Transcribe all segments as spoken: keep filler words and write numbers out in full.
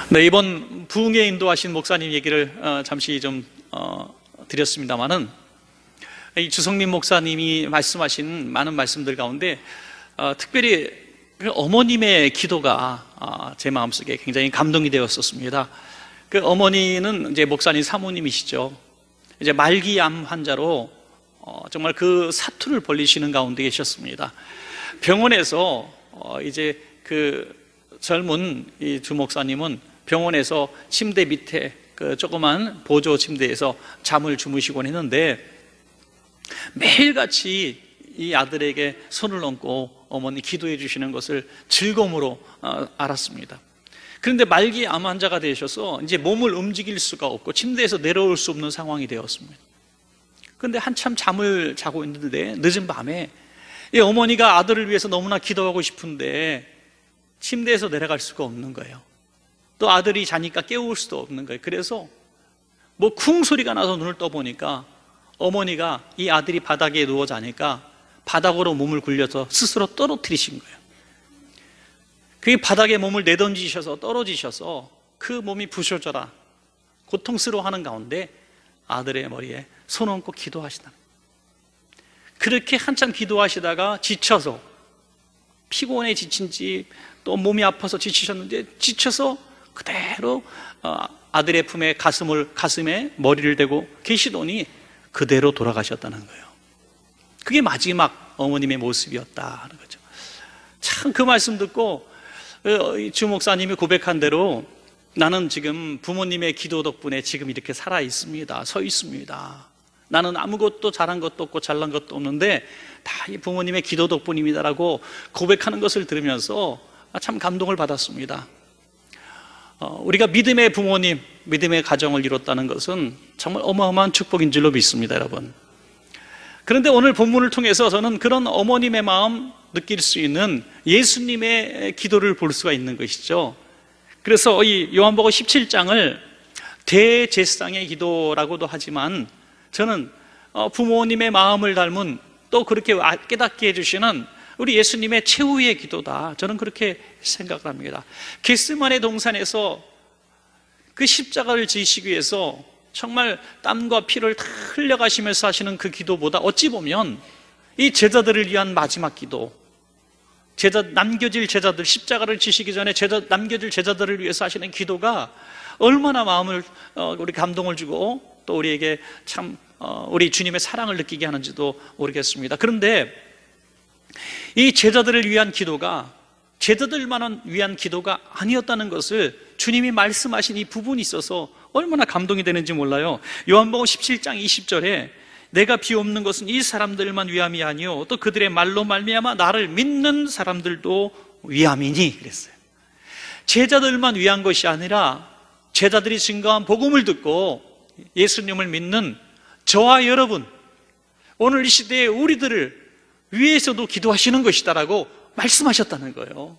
네, 이번 부흥에 인도하신 목사님 얘기를 어, 잠시 좀 어, 드렸습니다마는 이 주성민 목사님이 말씀하신 많은 말씀들 가운데 어, 특별히 그 어머님의 기도가 어, 제 마음속에 굉장히 감동이 되었었습니다. 그 어머니는 이제 목사님 사모님이시죠. 이제 말기암 환자로 어, 정말 그 사투를 벌리시는 가운데 계셨습니다. 병원에서 어, 이제 그 젊은 이 주 목사님은 병원에서 침대 밑에 그 조그만 보조 침대에서 잠을 주무시곤 했는데 매일같이 이 아들에게 손을 얹고 어머니 기도해 주시는 것을 즐거움으로 알았습니다. 그런데 말기 암 환자가 되셔서 이제 몸을 움직일 수가 없고 침대에서 내려올 수 없는 상황이 되었습니다. 그런데 한참 잠을 자고 있는데 늦은 밤에 이 어머니가 아들을 위해서 너무나 기도하고 싶은데 침대에서 내려갈 수가 없는 거예요. 또 아들이 자니까 깨울 수도 없는 거예요. 그래서 뭐 쿵 소리가 나서 눈을 떠보니까 어머니가 이 아들이 바닥에 누워 자니까 바닥으로 몸을 굴려서 스스로 떨어뜨리신 거예요. 그게 바닥에 몸을 내던지셔서 떨어지셔서 그 몸이 부셔져라 고통스러워하는 가운데 아들의 머리에 손 얹고 기도하시다. 그렇게 한참 기도하시다가 지쳐서 피곤해 지친지 또 몸이 아파서 지치셨는데 지쳐서 그대로 아들의 품에 가슴을, 가슴에 머리를 대고 계시더니 그대로 돌아가셨다는 거예요. 그게 마지막 어머님의 모습이었다는 거죠. 참 그 말씀 듣고 주 목사님이 고백한 대로 나는 지금 부모님의 기도 덕분에 지금 이렇게 살아 있습니다. 서 있습니다. 나는 아무것도 잘한 것도 없고 잘난 것도 없는데 다 이 부모님의 기도 덕분입니다라고 고백하는 것을 들으면서 참 감동을 받았습니다. 어, 우리가 믿음의 부모님, 믿음의 가정을 이뤘다는 것은 정말 어마어마한 축복인 줄로 믿습니다, 여러분. 그런데 오늘 본문을 통해서 저는 그런 어머님의 마음 느낄 수 있는 예수님의 기도를 볼 수가 있는 것이죠. 그래서 이 요한복음 십칠 장을 대제사장의 기도라고도 하지만 저는 부모님의 마음을 닮은 또 그렇게 깨닫게 해주시는 우리 예수님의 최후의 기도다, 저는 그렇게 생각을 합니다. 겟세마네 동산에서 그 십자가를 지시기 위해서 정말 땀과 피를 다 흘려가시면서 하시는 그 기도보다 어찌 보면 이 제자들을 위한 마지막 기도, 제자, 남겨질 제자들, 십자가를 지시기 전에 제자, 남겨질 제자들을 위해서 하시는 기도가 얼마나 마음을 어, 우리 감동을 주고 또 우리에게 참 어, 우리 주님의 사랑을 느끼게 하는지도 모르겠습니다. 그런데 이 제자들을 위한 기도가 제자들만을 위한 기도가 아니었다는 것을 주님이 말씀하신 이 부분이 있어서 얼마나 감동이 되는지 몰라요. 요한복음 십칠 장 이십 절에 내가 비옵는 것은 이 사람들만 위함이 아니요 또 그들의 말로 말미암아 나를 믿는 사람들도 위함이니 그랬어요. 제자들만 위한 것이 아니라 제자들이 증거한 복음을 듣고 예수님을 믿는 저와 여러분, 오늘 이 시대에 우리들을 위해서도 기도하시는 것이다라고 말씀하셨다는 거예요.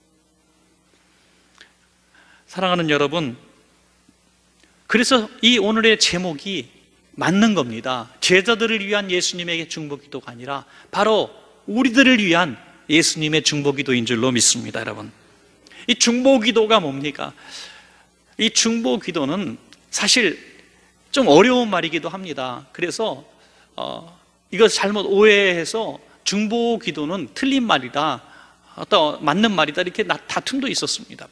사랑하는 여러분, 그래서 이 오늘의 제목이 맞는 겁니다. 제자들을 위한 예수님의 중보기도가 아니라 바로 우리들을 위한 예수님의 중보기도인 줄로 믿습니다. 여러분, 이 중보기도가 뭡니까? 이 중보기도는 사실 좀 어려운 말이기도 합니다. 그래서 어, 이거 잘못 오해해서 중보기도는 틀린 말이다, 어떤 맞는 말이다 이렇게 다툼도 있었습니다.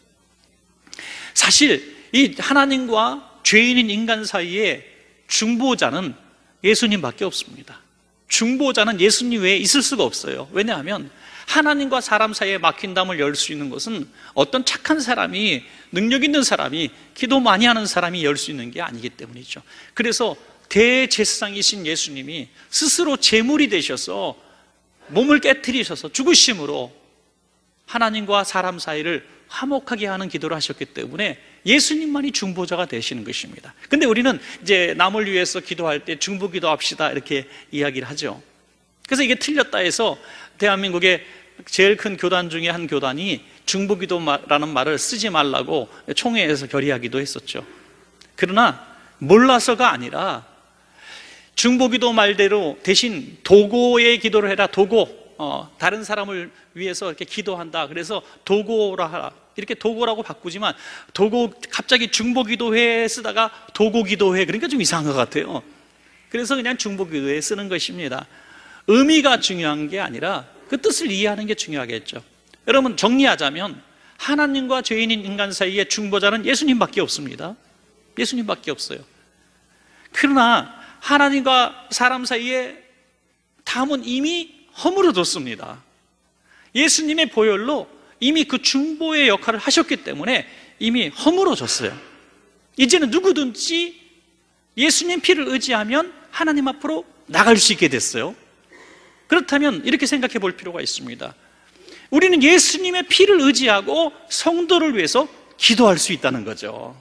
사실 이 하나님과 죄인인 인간 사이에 중보자는 예수님밖에 없습니다. 중보자는 예수님 외에 있을 수가 없어요. 왜냐하면 하나님과 사람 사이에 막힌 담을 열 수 있는 것은 어떤 착한 사람이, 능력 있는 사람이, 기도 많이 하는 사람이 열 수 있는 게 아니기 때문이죠. 그래서 대제사장이신 예수님이 스스로 제물이 되셔서 몸을 깨트리셔서 죽으심으로 하나님과 사람 사이를 화목하게 하는 기도를 하셨기 때문에 예수님만이 중보자가 되시는 것입니다. 근데 우리는 이제 남을 위해서 기도할 때 중보기도 합시다 이렇게 이야기를 하죠. 그래서 이게 틀렸다 해서 대한민국의 제일 큰 교단 중에 한 교단이 중보기도라는 말을 쓰지 말라고 총회에서 결의하기도 했었죠. 그러나 몰라서가 아니라 중보기도 말대로 대신 도고의 기도를 해라, 도고, 어, 다른 사람을 위해서 이렇게 기도한다. 그래서 도고라 하라. 이렇게 도고라고 바꾸지만 도고 갑자기 중보기도회에 쓰다가 도고기도회 그러니까 좀 이상한 것 같아요. 그래서 그냥 중보기도회에 쓰는 것입니다. 의미가 중요한 게 아니라 그 뜻을 이해하는 게 중요하겠죠. 여러분 정리하자면 하나님과 죄인인 인간 사이에 중보자는 예수님밖에 없습니다. 예수님밖에 없어요. 그러나 하나님과 사람 사이에 담은 이미 허물어졌습니다. 예수님의 보혈로 이미 그 중보의 역할을 하셨기 때문에 이미 허물어졌어요. 이제는 누구든지 예수님 피를 의지하면 하나님 앞으로 나갈 수 있게 됐어요. 그렇다면 이렇게 생각해 볼 필요가 있습니다. 우리는 예수님의 피를 의지하고 성도를 위해서 기도할 수 있다는 거죠.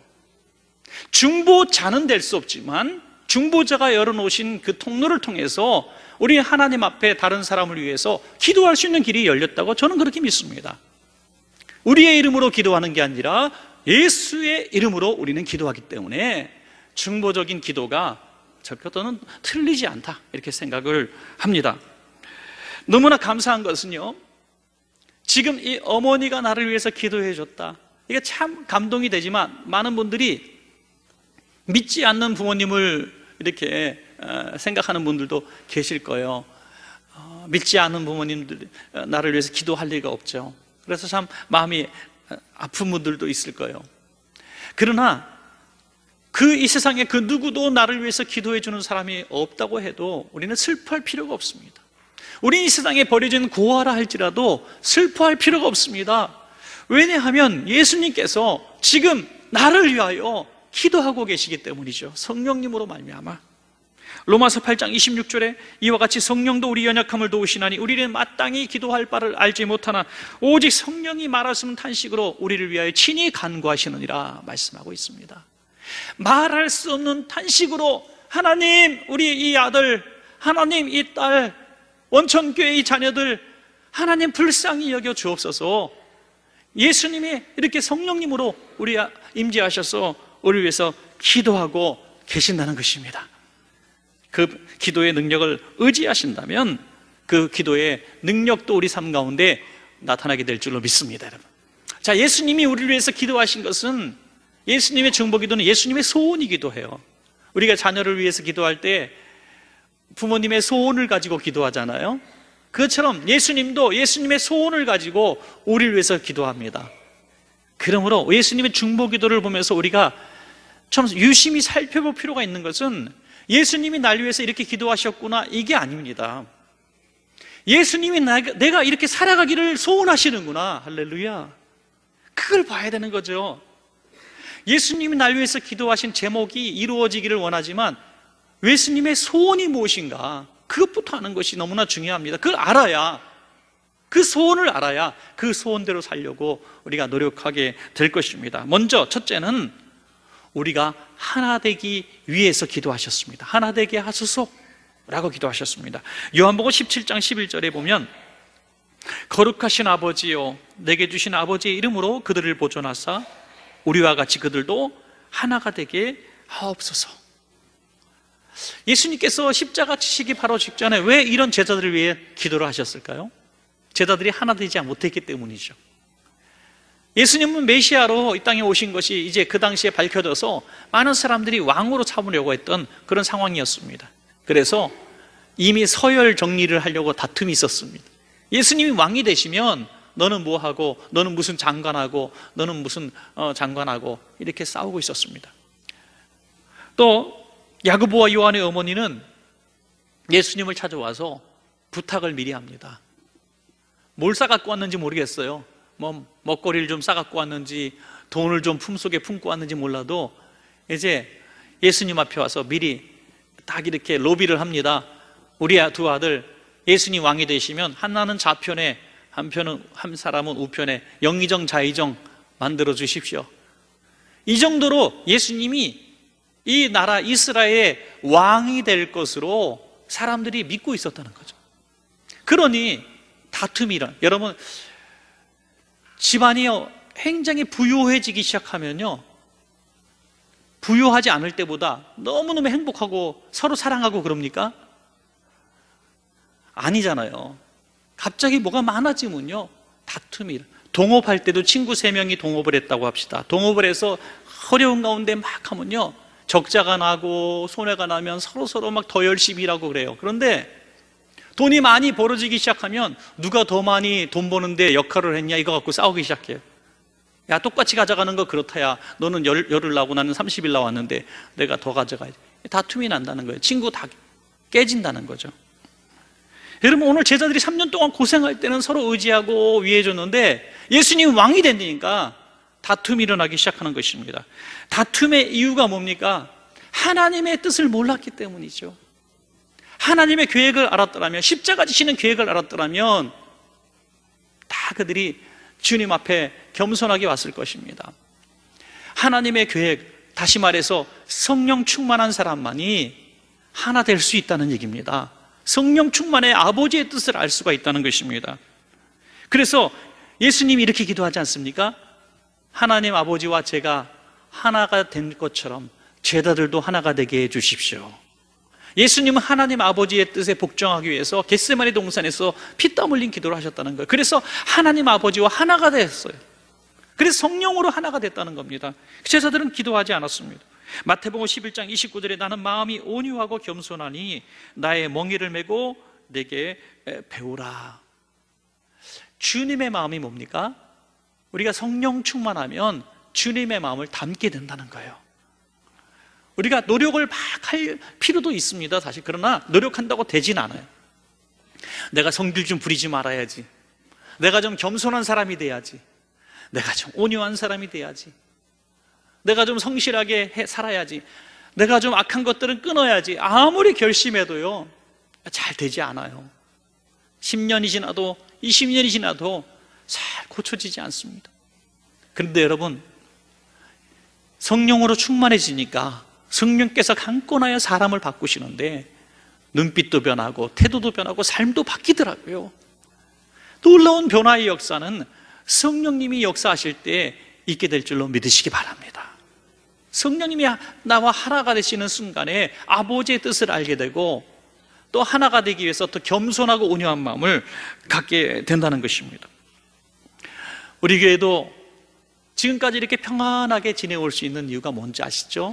중보자는 될 수 없지만 중보자가 열어놓으신 그 통로를 통해서 우리 하나님 앞에 다른 사람을 위해서 기도할 수 있는 길이 열렸다고 저는 그렇게 믿습니다. 우리의 이름으로 기도하는 게 아니라 예수의 이름으로 우리는 기도하기 때문에 중보적인 기도가 적어도는 틀리지 않다 이렇게 생각을 합니다. 너무나 감사한 것은요, 지금 이 어머니가 나를 위해서 기도해 줬다, 이게 참 감동이 되지만 많은 분들이 믿지 않는 부모님을 이렇게 생각하는 분들도 계실 거예요. 믿지 않는 부모님들 나를 위해서 기도할 리가 없죠. 그래서 참 마음이 아픈 분들도 있을 거예요. 그러나 그 이 세상에 그 누구도 나를 위해서 기도해 주는 사람이 없다고 해도 우리는 슬퍼할 필요가 없습니다. 우리 이 세상에 버려진 고아라 할지라도 슬퍼할 필요가 없습니다. 왜냐하면 예수님께서 지금 나를 위하여 기도하고 계시기 때문이죠. 성령님으로 말미암아. 로마서 팔 장 이십육 절에 이와 같이 성령도 우리 연약함을 도우시나니 우리는 마땅히 기도할 바를 알지 못하나 오직 성령이 말하시는 탄식으로 우리를 위하여 친히 간구하시느니라 말씀하고 있습니다. 말할 수 없는 탄식으로 하나님, 우리 이 아들, 하나님 이 딸, 원천교회 이 자녀들 하나님 불쌍히 여겨 주옵소서. 예수님이 이렇게 성령님으로 우리 임재하셔서 우리를 위해서 기도하고 계신다는 것입니다. 그 기도의 능력을 의지하신다면 그 기도의 능력도 우리 삶 가운데 나타나게 될 줄로 믿습니다, 여러분. 자, 예수님이 우리를 위해서 기도하신 것은, 예수님의 중보기도는 예수님의 소원이기도 해요. 우리가 자녀를 위해서 기도할 때 부모님의 소원을 가지고 기도하잖아요. 그것처럼 예수님도 예수님의 소원을 가지고 우리를 위해서 기도합니다. 그러므로 예수님의 중보기도를 보면서 우리가 좀 유심히 살펴볼 필요가 있는 것은 예수님이 날 위해서 이렇게 기도하셨구나, 이게 아닙니다. 예수님이 내가 이렇게 살아가기를 소원하시는구나, 할렐루야, 그걸 봐야 되는 거죠. 예수님이 날 위해서 기도하신 제목이 이루어지기를 원하지만 예수님의 소원이 무엇인가, 그것부터 아는 것이 너무나 중요합니다. 그걸 알아야, 그 소원을 알아야 그 소원대로 살려고 우리가 노력하게 될 것입니다. 먼저 첫째는 우리가 하나 되기 위해서 기도하셨습니다. 하나 되게 하소서라고 기도하셨습니다. 요한복음 십칠 장 십일 절에 보면 거룩하신 아버지요, 내게 주신 아버지의 이름으로 그들을 보존하사 우리와 같이 그들도 하나가 되게 하옵소서. 예수님께서 십자가 치시기 바로 직전에 왜 이런 제자들을 위해 기도를 하셨을까요? 제자들이 하나 되지 못했기 때문이죠. 예수님은 메시아로 이 땅에 오신 것이 이제 그 당시에 밝혀져서 많은 사람들이 왕으로 삼으려고 했던 그런 상황이었습니다. 그래서 이미 서열 정리를 하려고 다툼이 있었습니다. 예수님이 왕이 되시면 너는 뭐하고, 너는 무슨 장관하고, 너는 무슨 어, 장관하고, 이렇게 싸우고 있었습니다. 또 야고보와 요한의 어머니는 예수님을 찾아와서 부탁을 미리 합니다. 뭘 싸갖고 왔는지 모르겠어요. 뭐 먹거리를 좀 싸갖고 왔는지 돈을 좀 품속에 품고 왔는지 몰라도 이제 예수님 앞에 와서 미리 딱 이렇게 로비를 합니다. 우리 두 아들 예수님 왕이 되시면 하나는 좌편에, 한편은, 한 사람은 우편에 영의정 좌의정 만들어 주십시오. 이 정도로 예수님이 이 나라 이스라엘의 왕이 될 것으로 사람들이 믿고 있었다는 거죠. 그러니 다툼이 일어나. 여러분, 집안이 굉장히 부유해지기 시작하면요, 부유하지 않을 때보다 너무너무 행복하고 서로 사랑하고 그럽니까? 아니잖아요. 갑자기 뭐가 많아지면요, 다툼이. 동업할 때도 친구 세 명이 동업을 했다고 합시다. 동업을 해서 어려운 가운데 막 하면요, 적자가 나고 손해가 나면 서로서로 막 더 열심히 일하고 그래요. 그런데 돈이 많이 벌어지기 시작하면 누가 더 많이 돈 버는데 역할을 했냐 이거 갖고 싸우기 시작해요. 야, 똑같이 가져가는 거 그렇다야. 너는 열, 열흘 나고 나는 삼십 일 나왔는데 내가 더 가져가야지. 다툼이 난다는 거예요. 친구 다 깨진다는 거죠. 여러분, 오늘 제자들이 삼 년 동안 고생할 때는 서로 의지하고 위해줬는데 예수님 왕이 된다니까 다툼이 일어나기 시작하는 것입니다. 다툼의 이유가 뭡니까? 하나님의 뜻을 몰랐기 때문이죠. 하나님의 계획을 알았더라면, 십자가 지시는 계획을 알았더라면 다 그들이 주님 앞에 겸손하게 왔을 것입니다. 하나님의 계획, 다시 말해서 성령 충만한 사람만이 하나 될 수 있다는 얘기입니다. 성령 충만의 아버지의 뜻을 알 수가 있다는 것입니다. 그래서 예수님이 이렇게 기도하지 않습니까? 하나님 아버지와 제가 하나가 된 것처럼 제자들도 하나가 되게 해주십시오. 예수님은 하나님 아버지의 뜻에 복종하기 위해서 겟세마네 동산에서 피땀 흘린 기도를 하셨다는 거예요. 그래서 하나님 아버지와 하나가 됐어요. 그래서 성령으로 하나가 됐다는 겁니다. 제자들은 기도하지 않았습니다. 마태복음 십일 장 이십구 절에 나는 마음이 온유하고 겸손하니 나의 멍에를 메고 내게 배우라. 주님의 마음이 뭡니까? 우리가 성령 충만하면 주님의 마음을 담게 된다는 거예요. 우리가 노력을 막 할 필요도 있습니다, 사실. 그러나 노력한다고 되진 않아요. 내가 성질 좀 부리지 말아야지, 내가 좀 겸손한 사람이 돼야지, 내가 좀 온유한 사람이 돼야지, 내가 좀 성실하게 해, 살아야지, 내가 좀 악한 것들은 끊어야지, 아무리 결심해도요 잘 되지 않아요. 십 년이 지나도 이십 년이 지나도 잘 고쳐지지 않습니다. 그런데 여러분, 성령으로 충만해지니까 성령께서 강권하여 사람을 바꾸시는데 눈빛도 변하고 태도도 변하고 삶도 바뀌더라고요. 놀라운 변화의 역사는 성령님이 역사하실 때 있게 될 줄로 믿으시기 바랍니다. 성령님이 나와 하나가 되시는 순간에 아버지의 뜻을 알게 되고 또 하나가 되기 위해서 더 겸손하고 온유한 마음을 갖게 된다는 것입니다. 우리 교회도 지금까지 이렇게 평안하게 지내올 수 있는 이유가 뭔지 아시죠?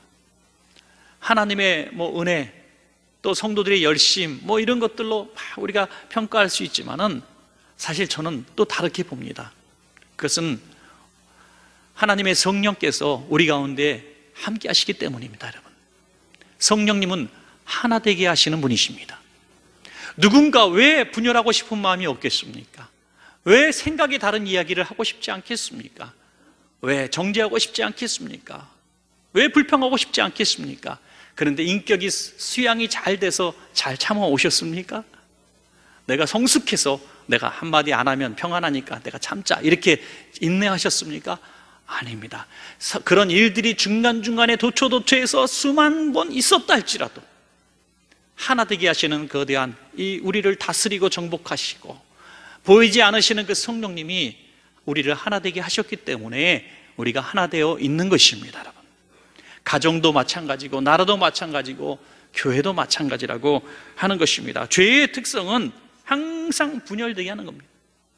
하나님의 뭐 은혜, 또 성도들의 열심, 뭐 이런 것들로 우리가 평가할 수 있지만은 사실 저는 또 다르게 봅니다. 그것은 하나님의 성령께서 우리 가운데 함께 하시기 때문입니다, 여러분. 성령님은 하나 되게 하시는 분이십니다. 누군가 왜 분열하고 싶은 마음이 없겠습니까? 왜 생각이 다른 이야기를 하고 싶지 않겠습니까? 왜 정죄하고 싶지 않겠습니까? 왜 불평하고 싶지 않겠습니까? 그런데 인격이 수양이 잘 돼서 잘 참아오셨습니까? 내가 성숙해서 내가 한마디 안 하면 평안하니까 내가 참자 이렇게 인내하셨습니까? 아닙니다. 그런 일들이 중간중간에 도초도초해서 수만 번 있었다 할지라도 하나 되게 하시는 거대한 이 우리를 다스리고 정복하시고 보이지 않으시는 그 성령님이 우리를 하나 되게 하셨기 때문에 우리가 하나 되어 있는 것입니다, 여러분. 가정도 마찬가지고 나라도 마찬가지고 교회도 마찬가지라고 하는 것입니다. 죄의 특성은 항상 분열되게 하는 겁니다.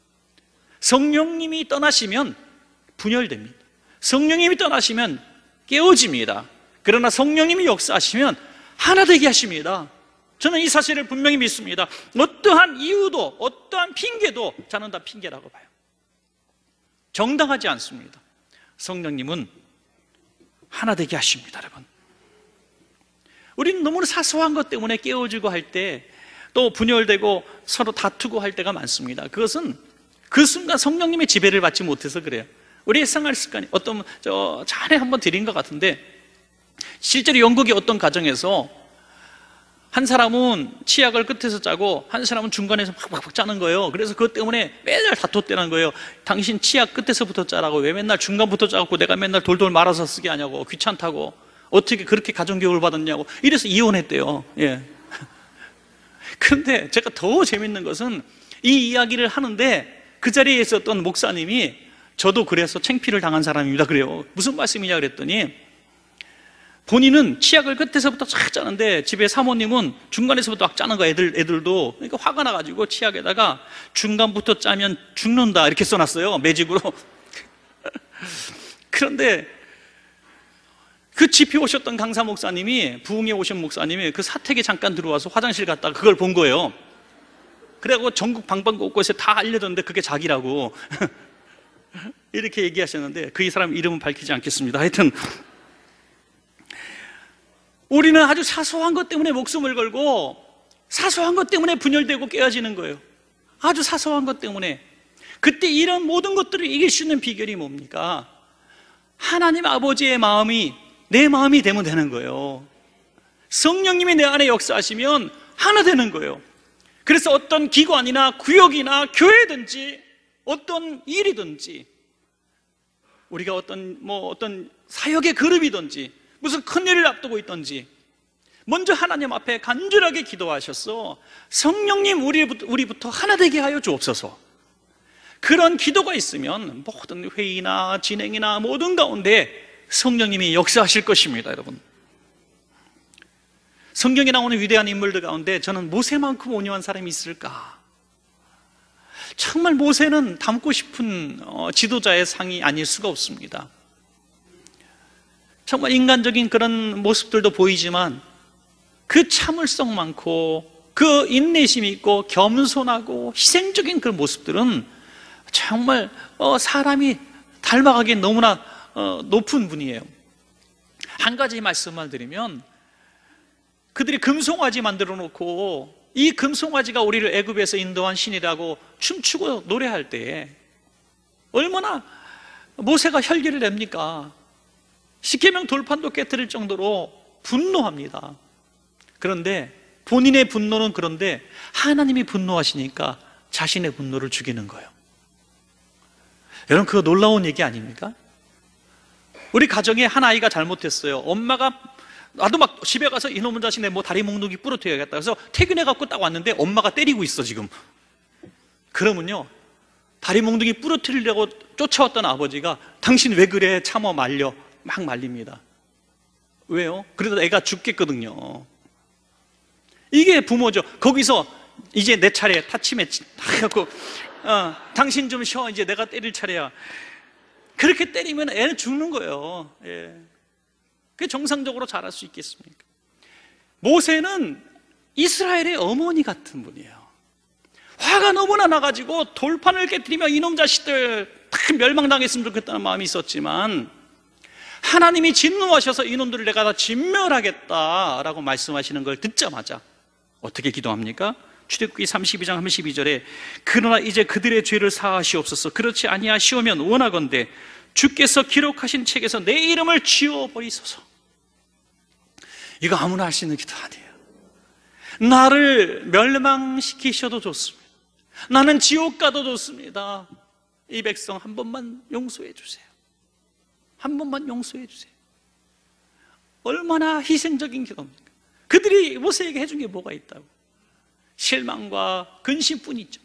성령님이 떠나시면 분열됩니다. 성령님이 떠나시면 깨어집니다. 그러나 성령님이 역사하시면 하나 되게 하십니다. 저는 이 사실을 분명히 믿습니다. 어떠한 이유도 어떠한 핑계도 저는 다 핑계라고 봐요. 정당하지 않습니다. 성령님은 하나 되게 하십니다, 여러분. 우리는 너무나 사소한 것 때문에 깨어지고 할 때 또 분열되고 서로 다투고 할 때가 많습니다. 그것은 그 순간 성령님의 지배를 받지 못해서 그래요. 우리의 생활 습관이 어떤 저 전에 한번 드린 것 같은데 실제로 영국의 어떤 가정에서 한 사람은 치약을 끝에서 짜고 한 사람은 중간에서 팍팍팍 짜는 거예요. 그래서 그것 때문에 맨날 다퉜다는 거예요. 당신 치약 끝에서부터 짜라고 왜 맨날 중간부터 짜고 내가 맨날 돌돌 말아서 쓰게 하냐고, 귀찮다고, 어떻게 그렇게 가정교육을 받았냐고, 이래서 이혼했대요. 예. 그런데 제가 더 재밌는 것은 이 이야기를 하는데 그 자리에 있었던 목사님이 저도 그래서 창피를 당한 사람입니다. 그래요. 무슨 말씀이냐 그랬더니 본인은 치약을 끝에서부터 쫙 짜는데 집에 사모님은 중간에서부터 막 짜는 거야. 애들, 애들도. 그러니까 화가 나가지고 치약에다가 중간부터 짜면 죽는다 이렇게 써놨어요. 매직으로. 그런데 그 집회 오셨던 강사 목사님이, 부흥에 오신 목사님이 그 사택에 잠깐 들어와서 화장실 갔다가 그걸 본 거예요. 그래갖고 전국 방방곳곳에 다 알려졌는데 그게 자기라고 이렇게 얘기하셨는데, 그 이 사람 이름은 밝히지 않겠습니다. 하여튼 우리는 아주 사소한 것 때문에 목숨을 걸고 사소한 것 때문에 분열되고 깨어지는 거예요. 아주 사소한 것 때문에. 그때 이런 모든 것들을 이길 수 있는 비결이 뭡니까? 하나님 아버지의 마음이 내 마음이 되면 되는 거예요. 성령님이 내 안에 역사하시면 하나 되는 거예요. 그래서 어떤 기관이나 구역이나 교회든지 어떤 일이든지, 우리가 어떤 뭐 어떤 사역의 그룹이든지 무슨 큰일을 앞두고 있든지 먼저 하나님 앞에 간절하게 기도하셔서 성령님 우리부터, 우리부터 하나 되게 하여 주옵소서. 그런 기도가 있으면 모든 회의나 진행이나 모든 가운데 성령님이 역사하실 것입니다. 여러분, 성경에 나오는 위대한 인물들 가운데 저는 모세만큼 온유한 사람이 있을까? 정말 모세는 닮고 싶은 지도자의 상이 아닐 수가 없습니다. 정말 인간적인 그런 모습들도 보이지만 그 참을성 많고 그 인내심이 있고 겸손하고 희생적인 그런 모습들은 정말 사람이 닮아가기에 너무나 높은 분이에요. 한 가지 말씀만 드리면, 그들이 금송아지 만들어 놓고 이 금송아지가 우리를 애굽에서 인도한 신이라고 춤추고 노래할 때 얼마나 모세가 혈기를 냅니까? 십계명 돌판도 깨트릴 정도로 분노합니다. 그런데 본인의 분노는 그런데 하나님이 분노하시니까 자신의 분노를 죽이는 거예요. 여러분, 그거 놀라운 얘기 아닙니까? 우리 가정에 한 아이가 잘못했어요. 엄마가 나도 막 집에 가서 이놈의 자식 내 뭐 다리 몽둥이 부러뜨려야겠다. 그래서 퇴근해갖고 딱 왔는데 엄마가 때리고 있어 지금. 그러면요, 다리 몽둥이 부러뜨리려고 쫓아왔던 아버지가 당신 왜 그래? 참어 말려. 막 말립니다. 왜요? 그래도 애가 죽겠거든요. 이게 부모죠. 거기서 이제 내 차례 타치매 해갖고 어, 당신 좀 쉬어. 이제 내가 때릴 차례야. 그렇게 때리면 애는 죽는 거예요. 예. 그게 정상적으로 자랄 수 있겠습니까? 모세는 이스라엘의 어머니 같은 분이에요. 화가 너무나 나가지고 돌판을 깨뜨리며 이놈 자식들 다 멸망당했으면 좋겠다는 마음이 있었지만, 하나님이 진노하셔서 이놈들을 내가 다 진멸하겠다라고 말씀하시는 걸 듣자마자 어떻게 기도합니까? 출애굽기 삼십이 장 삼십이 절에 그러나 이제 그들의 죄를 사하시옵소서. 그렇지 아니하시오면 원하건대 주께서 기록하신 책에서 내 이름을 지워버리소서. 이거 아무나 할 수 있는 기도 아니에요. 나를 멸망시키셔도 좋습니다. 나는 지옥 가도 좋습니다. 이 백성 한 번만 용서해 주세요. 한 번만 용서해 주세요. 얼마나 희생적인 기도입니까? 그들이 모세에게 해준 게 뭐가 있다고? 실망과 근심뿐이죠.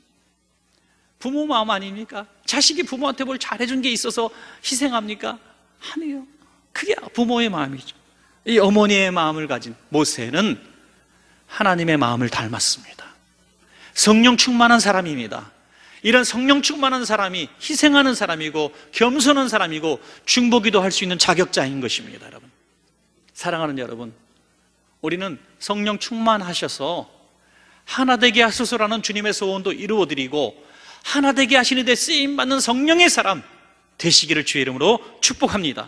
부모 마음 아닙니까? 자식이 부모한테 뭘 잘해준 게 있어서 희생합니까? 아니에요. 그게 부모의 마음이죠. 이 어머니의 마음을 가진 모세는 하나님의 마음을 닮았습니다. 성령 충만한 사람입니다. 이런 성령 충만한 사람이 희생하는 사람이고 겸손한 사람이고 중보기도 할 수 있는 자격자인 것입니다. 여러분, 사랑하는 여러분, 우리는 성령 충만하셔서 하나 되게 하소서라는 주님의 소원도 이루어드리고 하나 되게 하시는 데 쓰임받는 성령의 사람 되시기를 주의 이름으로 축복합니다.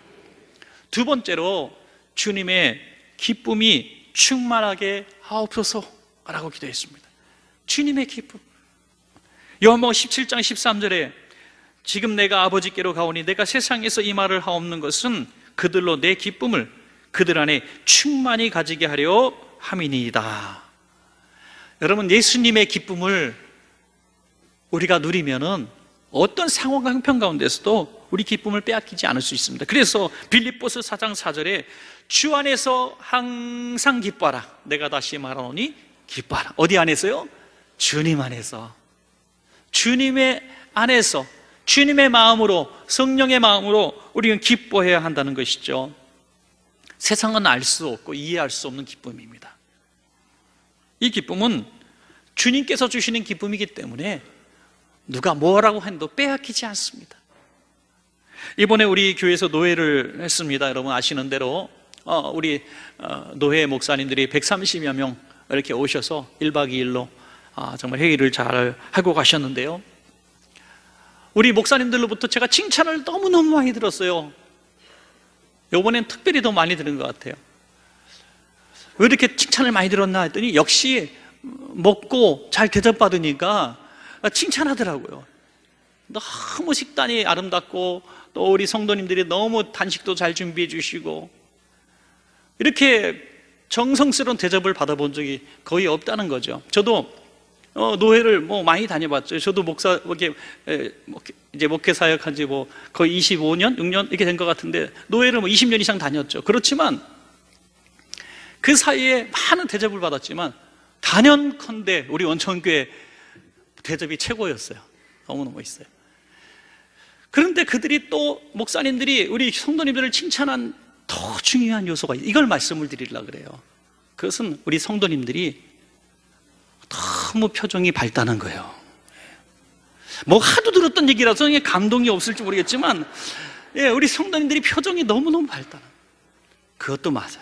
두 번째로, 주님의 기쁨이 충만하게 하옵소서라고 기도했습니다. 주님의 기쁨. 요한복음 십칠 장 십삼 절에 지금 내가 아버지께로 가오니 내가 세상에서 이 말을 하옵는 것은 그들로 내 기쁨을 그들 안에 충만히 가지게 하려 함이니이다. 여러분, 예수님의 기쁨을 우리가 누리면은 어떤 상황과 형편 가운데서도 우리 기쁨을 빼앗기지 않을 수 있습니다. 그래서 빌립보서 사 장 사 절에 주 안에서 항상 기뻐하라. 내가 다시 말하노니 기뻐하라. 어디 안에서요? 주님 안에서. 주님의 안에서, 주님의 마음으로, 성령의 마음으로 우리는 기뻐해야 한다는 것이죠. 세상은 알 수 없고 이해할 수 없는 기쁨입니다. 이 기쁨은 주님께서 주시는 기쁨이기 때문에 누가 뭐라고 해도 빼앗기지 않습니다. 이번에 우리 교회에서 노회를 했습니다. 여러분 아시는 대로 어, 우리 어, 노회 목사님들이 백삼십여 명 이렇게 오셔서 일 박 이 일로 아, 정말 회의를 잘 하고 가셨는데요, 우리 목사님들로부터 제가 칭찬을 너무너무 많이 들었어요. 이번엔 특별히 더 많이 들은 것 같아요. 왜 이렇게 칭찬을 많이 들었나 했더니 역시 먹고 잘 대접받으니까 칭찬하더라고요. 너무 식단이 아름답고 또 우리 성도님들이 너무 단식도 잘 준비해 주시고 이렇게 정성스러운 대접을 받아본 적이 거의 없다는 거죠. 저도 어, 노회를 뭐 많이 다녀봤죠. 저도 목사 이렇게 에, 이제 목회 사역한 지 뭐 거의 이십오 년, 육 년 이렇게 된 것 같은데 노회를 뭐 이십 년 이상 다녔죠. 그렇지만 그 사이에 많은 대접을 받았지만 단연컨대 우리 원천교회 대접이 최고였어요. 너무너무 멋있어요. 그런데 그들이 또 목사님들이 우리 성도님들을 칭찬한 더 중요한 요소가 있어요. 이걸 말씀을 드리려고 그래요. 그것은 우리 성도님들이 너무 표정이 밝다는 거예요. 뭐 하도 들었던 얘기라서 감동이 없을지 모르겠지만 예, 우리 성도님들이 표정이 너무너무 밝다는, 그것도 맞아요.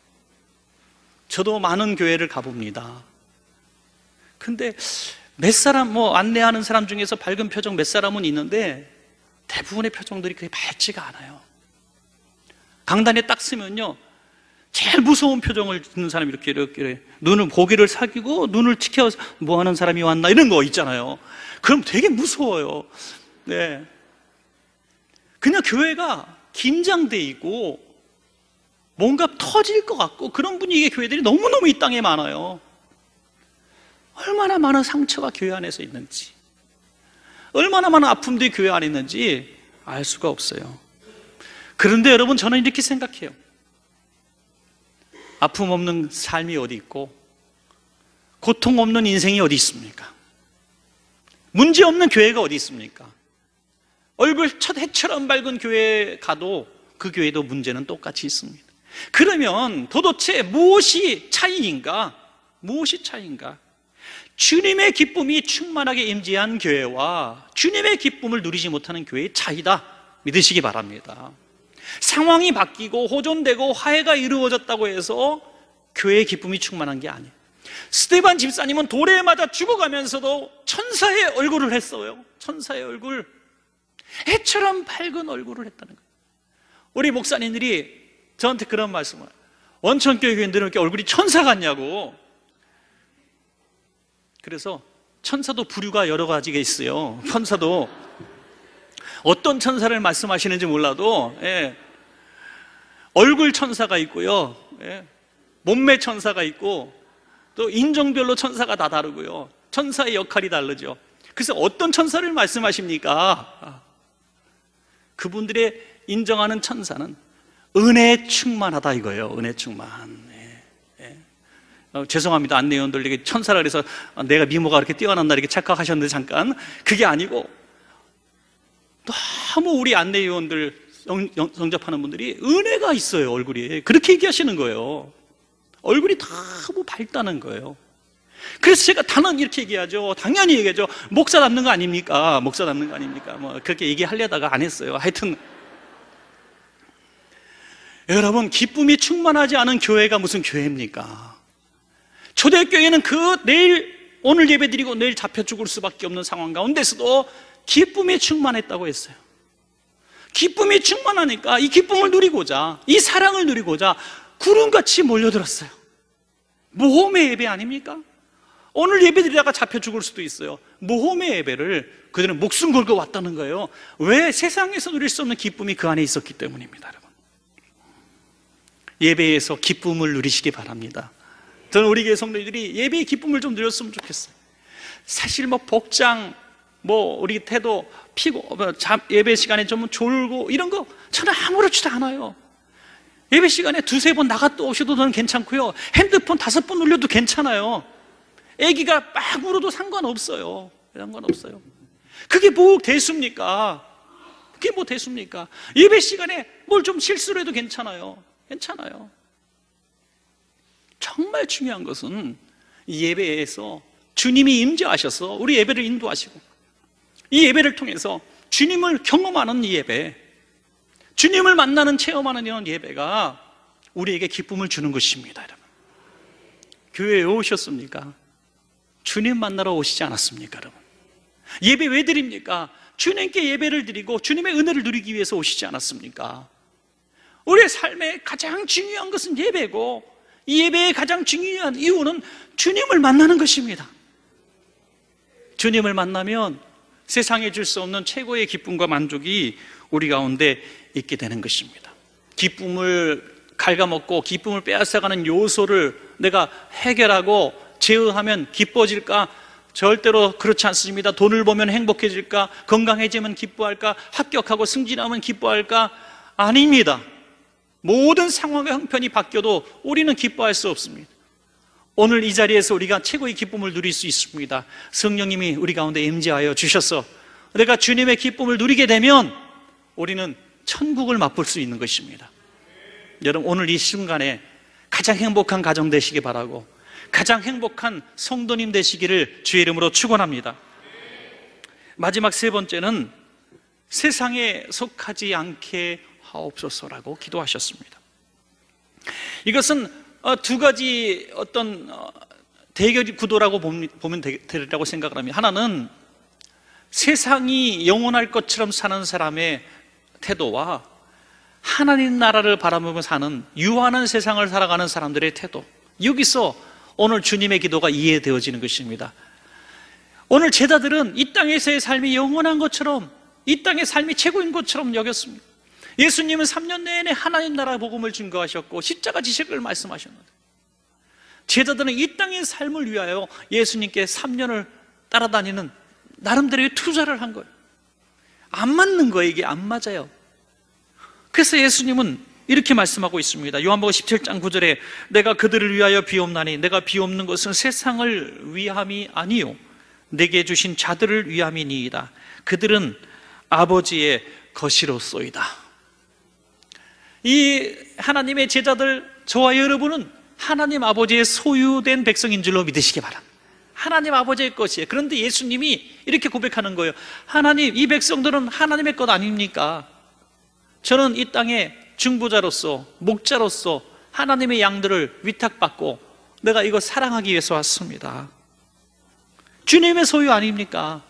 저도 많은 교회를 가봅니다. 근데 몇 사람 뭐 안내하는 사람 중에서 밝은 표정 몇 사람은 있는데 대부분의 표정들이 그렇게 밝지가 않아요. 강단에 딱 서면요, 제일 무서운 표정을 짓는 사람이 이렇게 이렇게 눈을 고개를 사귀고 눈을 치켜서 뭐 하는 사람이 왔나 이런 거 있잖아요. 그럼 되게 무서워요. 네. 그냥 교회가 긴장돼 있고 뭔가 터질 것 같고 그런 분위기의 교회들이 너무너무 이 땅에 많아요. 얼마나 많은 상처가 교회 안에서 있는지, 얼마나 많은 아픔들이 교회 안에 있는지 알 수가 없어요. 그런데 여러분, 저는 이렇게 생각해요. 아픔 없는 삶이 어디 있고 고통 없는 인생이 어디 있습니까? 문제 없는 교회가 어디 있습니까? 얼굴 첫 해처럼 밝은 교회에 가도 그 교회도 문제는 똑같이 있습니다. 그러면 도대체 무엇이 차이인가? 무엇이 차이인가? 주님의 기쁨이 충만하게 임재한 교회와 주님의 기쁨을 누리지 못하는 교회의 차이다 믿으시기 바랍니다. 상황이 바뀌고 호전되고 화해가 이루어졌다고 해서 교회의 기쁨이 충만한 게 아니에요. 스데반 집사님은 돌에 맞아 죽어가면서도 천사의 얼굴을 했어요. 천사의 얼굴, 해처럼 밝은 얼굴을 했다는 거예요. 우리 목사님들이 저한테 그런 말씀을 해요. 원천교회 교인들은 이렇게 얼굴이 천사 같냐고. 그래서 천사도 부류가 여러 가지가 있어요. 천사도 어떤 천사를 말씀하시는지 몰라도 예, 얼굴 천사가 있고요, 예, 몸매 천사가 있고 또 인종별로 천사가 다 다르고요, 천사의 역할이 다르죠. 그래서 어떤 천사를 말씀하십니까? 그분들의 인정하는 천사는 은혜에 충만하다 이거예요. 은혜 충만. 예, 예. 어, 죄송합니다, 안내위원들. 이게 천사라 그래서 내가 미모가 그렇게 뛰어난다 이렇게 착각하셨는데 잠깐, 그게 아니고 너무 우리 안내위원들 영접하는 분들이 은혜가 있어요. 얼굴이 그렇게 얘기하시는 거예요. 얼굴이 너무 밝다는 거예요. 그래서 제가 단언 이렇게 얘기하죠. 당연히 얘기하죠. 목사 닮는 거 아닙니까? 목사 닮는 거 아닙니까? 뭐 그렇게 얘기하려다가 안 했어요. 하여튼 여러분, 기쁨이 충만하지 않은 교회가 무슨 교회입니까? 초대교회는 그 내일 오늘 예배드리고 내일 잡혀 죽을 수밖에 없는 상황 가운데서도 기쁨이 충만했다고 했어요. 기쁨이 충만하니까 이 기쁨을 누리고자, 이 사랑을 누리고자 구름같이 몰려들었어요. 모험의 예배 아닙니까? 오늘 예배드리다가 잡혀 죽을 수도 있어요. 모험의 예배를 그들은 목숨 걸고 왔다는 거예요. 왜? 세상에서 누릴 수 없는 기쁨이 그 안에 있었기 때문입니다. 여러분, 예배에서 기쁨을 누리시기 바랍니다. 저는 우리 교회 성도들이 예배의 기쁨을 좀 누렸으면 좋겠어요. 사실 뭐 복장, 뭐 우리 태도, 피고, 예배 시간에 좀 졸고 이런 거 저는 아무렇지도 않아요. 예배 시간에 두세 번 나갔다 오셔도 저는 괜찮고요, 핸드폰 다섯 번 울려도 괜찮아요. 애기가 막 울어도 상관없어요. 상관없어요. 그게 뭐 대수입니까? 그게 뭐 대수입니까? 예배 시간에 뭘 좀 실수를 해도 괜찮아요. 괜찮아요. 정말 중요한 것은 이 예배에서 주님이 임재하셔서 우리 예배를 인도하시고 이 예배를 통해서 주님을 경험하는 이 예배, 주님을 만나는 체험하는 이런 예배가 우리에게 기쁨을 주는 것입니다. 여러분, 교회에 오셨습니까? 주님 만나러 오시지 않았습니까? 여러분, 예배 왜 드립니까? 주님께 예배를 드리고 주님의 은혜를 누리기 위해서 오시지 않았습니까? 우리의 삶에 가장 중요한 것은 예배고, 이 예배의 가장 중요한 이유는 주님을 만나는 것입니다. 주님을 만나면 세상에 줄 수 없는 최고의 기쁨과 만족이 우리 가운데 있게 되는 것입니다. 기쁨을 갉아먹고 기쁨을 빼앗아가는 요소를 내가 해결하고 제어하면 기뻐질까? 절대로 그렇지 않습니다. 돈을 벌면 행복해질까? 건강해지면 기뻐할까? 합격하고 승진하면 기뻐할까? 아닙니다. 모든 상황의 형편이 바뀌어도 우리는 기뻐할 수 없습니다. 오늘 이 자리에서 우리가 최고의 기쁨을 누릴 수 있습니다. 성령님이 우리 가운데 임재하여 주셔서 내가 주님의 기쁨을 누리게 되면 우리는 천국을 맛볼 수 있는 것입니다. 여러분, 오늘 이 순간에 가장 행복한 가정 되시기 바라고 가장 행복한 성도님 되시기를 주의 이름으로 축원합니다. 마지막 세 번째는 세상에 속하지 않게 하옵소서라고 기도하셨습니다. 이것은 두 가지 어떤 대결 구도라고 보면 되리라고 생각을 합니다. 하나는 세상이 영원할 것처럼 사는 사람의 태도와 하나님 나라를 바라보며 사는 유한한 세상을 살아가는 사람들의 태도, 여기서 오늘 주님의 기도가 이해되어지는 것입니다. 오늘 제자들은 이 땅에서의 삶이 영원한 것처럼, 이 땅의 삶이 최고인 것처럼 여겼습니다. 예수님은 삼 년 내내 하나님 나라 복음을 증거하셨고 십자가 지식을 말씀하셨는데, 제자들은 이 땅의 삶을 위하여 예수님께 삼 년을 따라다니는 나름대로의 투자를 한 거예요. 안 맞는 거예요. 이게 안 맞아요. 그래서 예수님은 이렇게 말씀하고 있습니다. 요한복음 십칠 장 구 절에 내가 그들을 위하여 비옵나니 내가 비옵는 것은 세상을 위함이 아니요 내게 주신 자들을 위함이니이다. 그들은 아버지의 것이로소이다. 이 하나님의 제자들, 저와 여러분은 하나님 아버지의 소유된 백성인 줄로 믿으시기 바랍니다. 하나님 아버지의 것이에요. 그런데 예수님이 이렇게 고백하는 거예요. 하나님, 이 백성들은 하나님의 것 아닙니까? 저는 이 땅에 중보자로서, 목자로서 하나님의 양들을 위탁받고 내가 이거 사랑하기 위해서 왔습니다. 주님의 소유 아닙니까?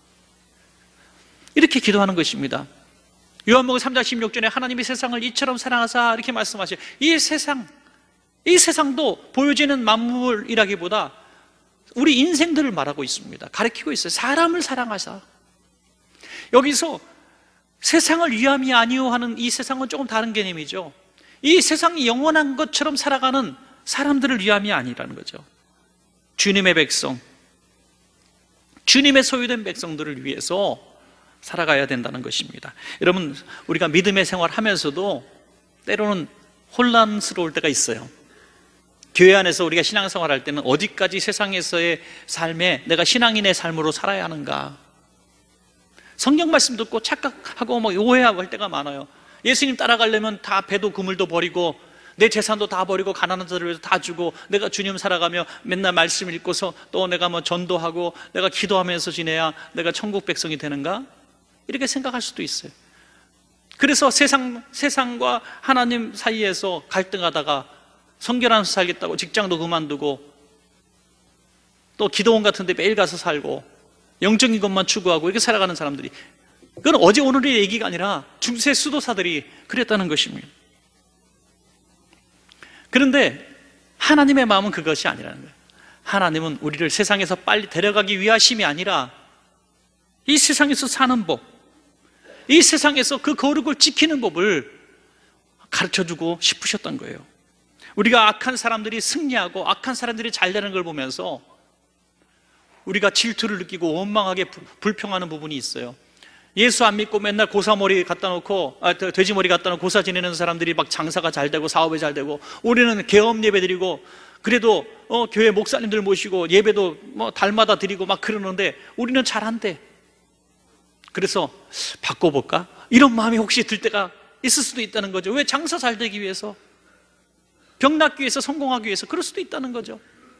이렇게 기도하는 것입니다. 요한복음 삼 장 십육 절에 하나님이 세상을 이처럼 사랑하사 이렇게 말씀하셔요. 이 세상, 이 세상도 보여지는 만물이라기보다 우리 인생들을 말하고 있습니다. 가르치고 있어요. 사람을 사랑하사. 여기서 세상을 위함이 아니요 하는 이 세상은 조금 다른 개념이죠. 이 세상이 영원한 것처럼 살아가는 사람들을 위함이 아니라는 거죠. 주님의 백성, 주님의 소유된 백성들을 위해서 살아가야 된다는 것입니다. 여러분, 우리가 믿음의 생활하면서도 때로는 혼란스러울 때가 있어요. 교회 안에서 우리가 신앙생활할 때는 어디까지 세상에서의 삶에 내가 신앙인의 삶으로 살아야 하는가? 성경 말씀 듣고 착각하고 막 오해하고 할 때가 많아요. 예수님 따라가려면 다 배도 그물도 버리고 내 재산도 다 버리고 가난한 자를 위해서 다 주고 내가 주님 살아가며 맨날 말씀 읽고서 또 내가 뭐 전도하고 내가 기도하면서 지내야 내가 천국 백성이 되는가? 이렇게 생각할 수도 있어요. 그래서 세상, 세상과 하나님 사이에서 갈등하다가 성결하면서 살겠다고 직장도 그만두고 또 기도원 같은 데 매일 가서 살고 영적인 것만 추구하고 이렇게 살아가는 사람들이, 그건 어제 오늘의 얘기가 아니라 중세 수도사들이 그랬다는 것입니다. 그런데 하나님의 마음은 그것이 아니라는 거예요. 하나님은 우리를 세상에서 빨리 데려가기 위하심이 아니라 이 세상에서 사는 법, 이 세상에서 그 거룩을 지키는 법을 가르쳐주고 싶으셨던 거예요. 우리가 악한 사람들이 승리하고 악한 사람들이 잘 되는 걸 보면서 우리가 질투를 느끼고 원망하게 불평하는 부분이 있어요. 예수 안 믿고 맨날 고사머리 갖다 놓고, 아, 돼지머리 갖다 놓고 고사 지내는 사람들이 막 장사가 잘 되고 사업이 잘 되고, 우리는 개업 예배 드리고 그래도 어, 교회 목사님들 모시고 예배도 뭐 달마다 드리고 막 그러는데 우리는 잘한대. 그래서 바꿔볼까? 이런 마음이 혹시 들 때가 있을 수도 있다는 거죠. 왜? 장사 잘 되기 위해서. 병 낫기 위해서, 성공하기 위해서 그럴 수도 있다는 거죠.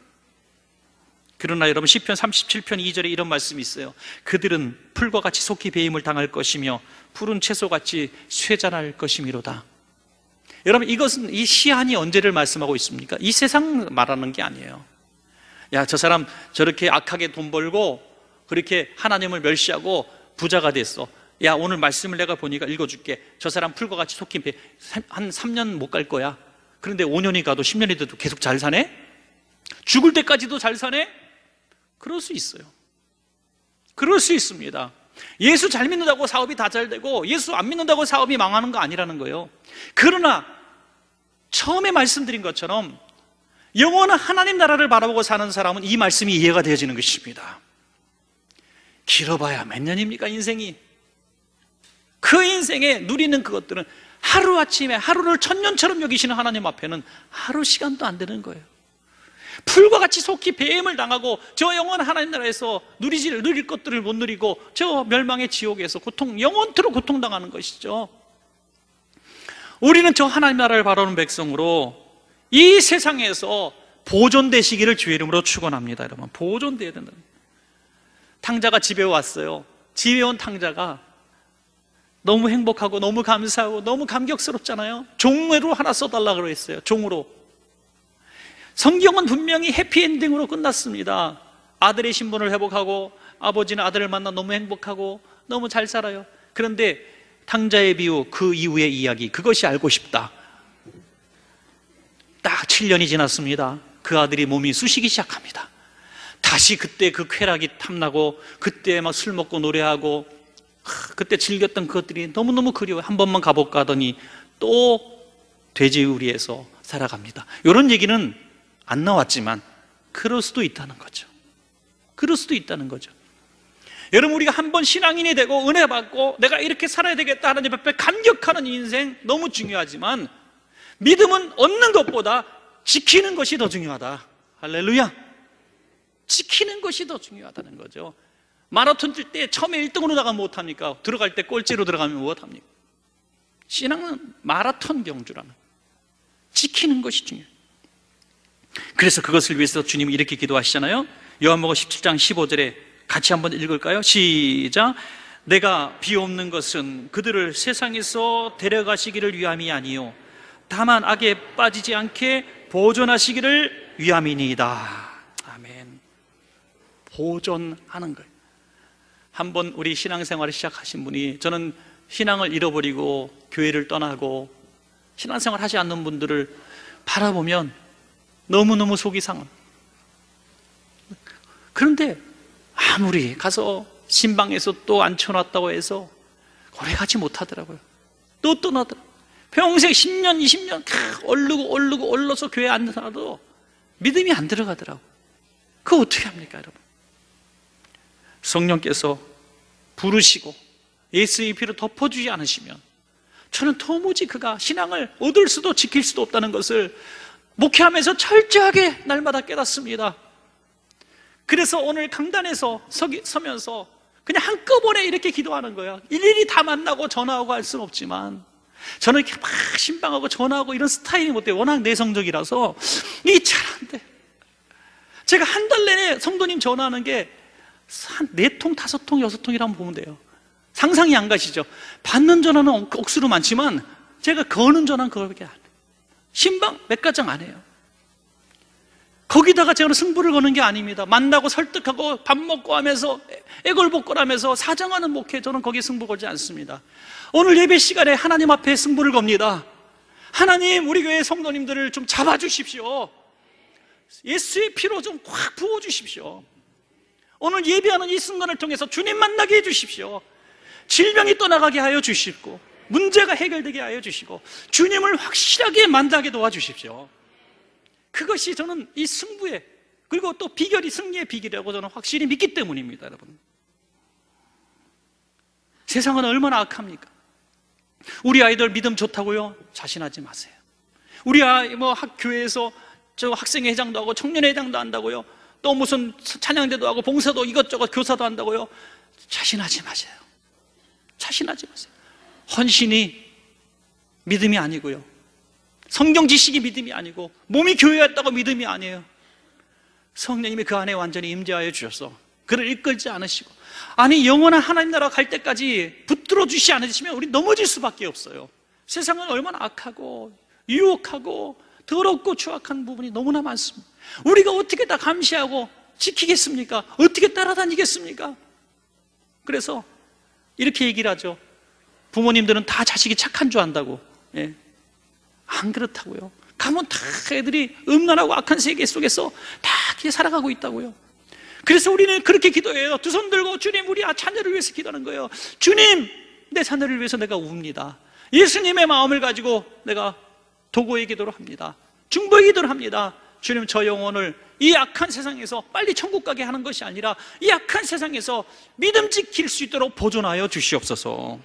그러나 여러분, 시편 삼십칠 편 이 절에 이런 말씀이 있어요. 그들은 풀과 같이 속히 배임을 당할 것이며 푸른 채소같이 쇠잔할 것이미로다. 여러분, 이것은, 이 시한이 언제를 말씀하고 있습니까? 이 세상 말하는 게 아니에요. 야, 저 사람 저렇게 악하게 돈 벌고 그렇게 하나님을 멸시하고 부자가 됐어. 야, 오늘 말씀을 내가 보니까 읽어줄게. 저 사람 풀과 같이 속히 배, 한 삼 년 못 갈 거야. 그런데 오 년이 가도 십 년이 돼도 계속 잘 사네? 죽을 때까지도 잘 사네? 그럴 수 있어요. 그럴 수 있습니다. 예수 잘 믿는다고 사업이 다 잘 되고 예수 안 믿는다고 사업이 망하는 거 아니라는 거예요. 그러나 처음에 말씀드린 것처럼 영원한 하나님 나라를 바라보고 사는 사람은 이 말씀이 이해가 되어지는 것입니다. 길어봐야 몇 년입니까, 인생이? 그 인생에 누리는 그것들은 하루아침에 하루를 천년처럼 여기시는 하나님 앞에는 하루 시간도 안 되는 거예요. 풀과 같이 속히 배임을 당하고 저 영원한 하나님 나라에서 누리지, 누릴 것들을 못 누리고 저 멸망의 지옥에서 고통, 영원토록 고통당하는 것이죠. 우리는 저 하나님 나라를 바라보는 백성으로 이 세상에서 보존되시기를 주의 이름으로 축원합니다. 여러분, 보존되어야 된다. 탕자가 집에 왔어요. 집에 온 탕자가 너무 행복하고 너무 감사하고 너무 감격스럽잖아요. 종으로 하나 써달라고 했어요. 종으로. 성경은 분명히 해피엔딩으로 끝났습니다. 아들의 신분을 회복하고 아버지는 아들을 만나 너무 행복하고 너무 잘 살아요. 그런데 탕자의 비유, 그 이후의 이야기, 그것이 알고 싶다. 딱 칠 년이 지났습니다. 그 아들이 몸이 쑤시기 시작합니다. 다시 그때 그 쾌락이 탐나고 그때 막 술 먹고 노래하고 그때 즐겼던 그것들이 너무너무 그리워요. 한 번만 가볼까 하더니 또 돼지우리에서 살아갑니다. 이런 얘기는 안 나왔지만 그럴 수도 있다는 거죠. 그럴 수도 있다는 거죠. 여러분, 우리가 한 번 신앙인이 되고 은혜 받고 내가 이렇게 살아야 되겠다 하나님 앞에 감격하는 인생 너무 중요하지만 믿음은 얻는 것보다 지키는 것이 더 중요하다. 할렐루야. 지키는 것이 더 중요하다는 거죠. 마라톤 뛸 때 처음에 일 등으로 나가면 못합니까? 들어갈 때 꼴찌로 들어가면 못합니까? 신앙은 마라톤 경주라는, 지키는 것이 중요해요. 그래서 그것을 위해서 주님이 이렇게 기도하시잖아요. 요한복음 십칠 장 십오 절에 같이 한번 읽을까요? 시작. 내가 비옵는 것은 그들을 세상에서 데려가시기를 위함이 아니요 다만 악에 빠지지 않게 보존하시기를 위함이니이다. 아멘. 보존하는 거예요. 한번 우리 신앙생활을 시작하신 분이, 저는 신앙을 잃어버리고 교회를 떠나고 신앙생활 하지 않는 분들을 바라보면 너무너무 속이 상합니다. 그런데 아무리 가서 신방에서 또 앉혀놨다고 해서 오래가지 못하더라고요. 또 떠나더라고요. 평생 십 년, 이십 년 얼르고 얼르고 얼러서 교회에 앉아도 믿음이 안 들어가더라고요. 그거 어떻게 합니까, 여러분? 성령께서 부르시고 예수의 피로 덮어주지 않으시면 저는 도무지 그가 신앙을 얻을 수도 지킬 수도 없다는 것을 목회하면서 철저하게 날마다 깨닫습니다. 그래서 오늘 강단에서 서기, 서면서 그냥 한꺼번에 이렇게 기도하는 거예요. 일일이 다 만나고 전화하고 할 수는 없지만 저는 이렇게 막 신방하고 전화하고 이런 스타일이 못 돼요. 워낙 내성적이라서 이게 잘 안 돼요. 제가 한 달 내내 성도님 전화하는 게 한 네 통, 다섯 통, 여섯 통이라면 보면 돼요. 상상이 안 가시죠? 받는 전화는 억수로 많지만 제가 거는 전화는 그거밖에 안 해요. 신방 몇 가정 안 해요. 거기다가 제가 승부를 거는 게 아닙니다. 만나고 설득하고 밥 먹고 하면서 애걸복걸하면서 사정하는 목회, 저는 거기에 승부 걸지 않습니다. 오늘 예배 시간에 하나님 앞에 승부를 겁니다. 하나님, 우리 교회 성도님들을 좀 잡아주십시오. 예수의 피로 좀 확 부어주십시오. 오늘 예배하는 이 순간을 통해서 주님 만나게 해주십시오. 질병이 떠나가게 하여 주시고 문제가 해결되게 하여 주시고 주님을 확실하게 만나게 도와주십시오. 그것이 저는 이 승부의, 그리고 또 비결이 승리의 비결이라고 저는 확실히 믿기 때문입니다. 여러분, 세상은 얼마나 악합니까? 우리 아이들 믿음 좋다고요? 자신하지 마세요. 우리 아이 뭐 학교에서 저 학생회장도 하고 청년회장도 한다고요? 또 무슨 찬양대도 하고 봉사도 이것저것 교사도 한다고요? 자신하지 마세요. 자신하지 마세요. 헌신이 믿음이 아니고요, 성경 지식이 믿음이 아니고 몸이 교회였다고 믿음이 아니에요. 성령님이 그 안에 완전히 임재하여 주셔서 그를 이끌지 않으시고, 아니 영원한 하나님 나라 갈 때까지 붙들어 주시 않으시면 우리 넘어질 수밖에 없어요. 세상은 얼마나 악하고 유혹하고 더럽고 추악한 부분이 너무나 많습니다. 우리가 어떻게 다 감시하고 지키겠습니까? 어떻게 따라다니겠습니까? 그래서 이렇게 얘기를 하죠. 부모님들은 다 자식이 착한 줄 안다고. 예. 안 그렇다고요. 가면 다 애들이 음란하고 악한 세계 속에서 다 이렇게 살아가고 있다고요. 그래서 우리는 그렇게 기도해요. 두 손 들고 주님, 우리 자녀를 위해서 기도하는 거예요. 주님, 내 자녀를 위해서 내가 웁니다. 예수님의 마음을 가지고 내가 도구의 기도를 합니다. 중보의 기도를 합니다. 주님, 저 영혼을 이 악한 세상에서 빨리 천국 가게 하는 것이 아니라 이 악한 세상에서 믿음 지킬 수 있도록 보존하여 주시옵소서.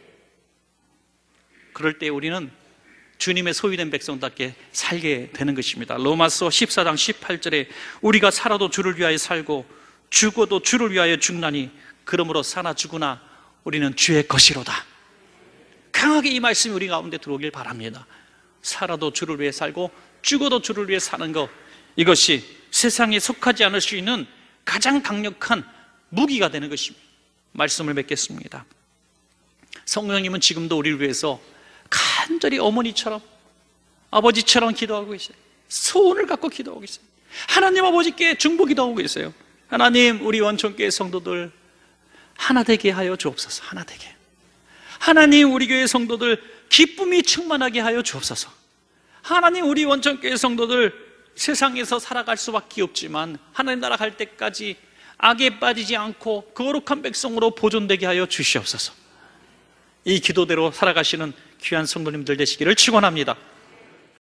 그럴 때 우리는 주님의 소유된 백성답게 살게 되는 것입니다. 로마서 십사 장 십팔 절에 우리가 살아도 주를 위하여 살고 죽어도 주를 위하여 죽나니 그러므로 사나 죽으나 우리는 주의 것이로다. 강하게 이 말씀이 우리 가운데 들어오길 바랍니다. 살아도 주를 위해 살고 죽어도 주를 위해 사는 것, 이것이 세상에 속하지 않을 수 있는 가장 강력한 무기가 되는 것입니다. 말씀을 맺겠습니다. 성령님은 지금도 우리를 위해서 간절히 어머니처럼 아버지처럼 기도하고 계세요. 소원을 갖고 기도하고 계세요. 하나님 아버지께 중보 기도하고 계세요. 하나님, 우리 원천교회 성도들 하나 되게 하여 주옵소서. 하나 되게. 하나님, 우리 교회 성도들 기쁨이 충만하게 하여 주옵소서. 하나님, 우리 원천교회 성도들 세상에서 살아갈 수밖에 없지만 하나님 나라 갈 때까지 악에 빠지지 않고 거룩한 백성으로 보존되게 하여 주시옵소서. 이 기도대로 살아가시는 귀한 성도님들 되시기를 축원합니다.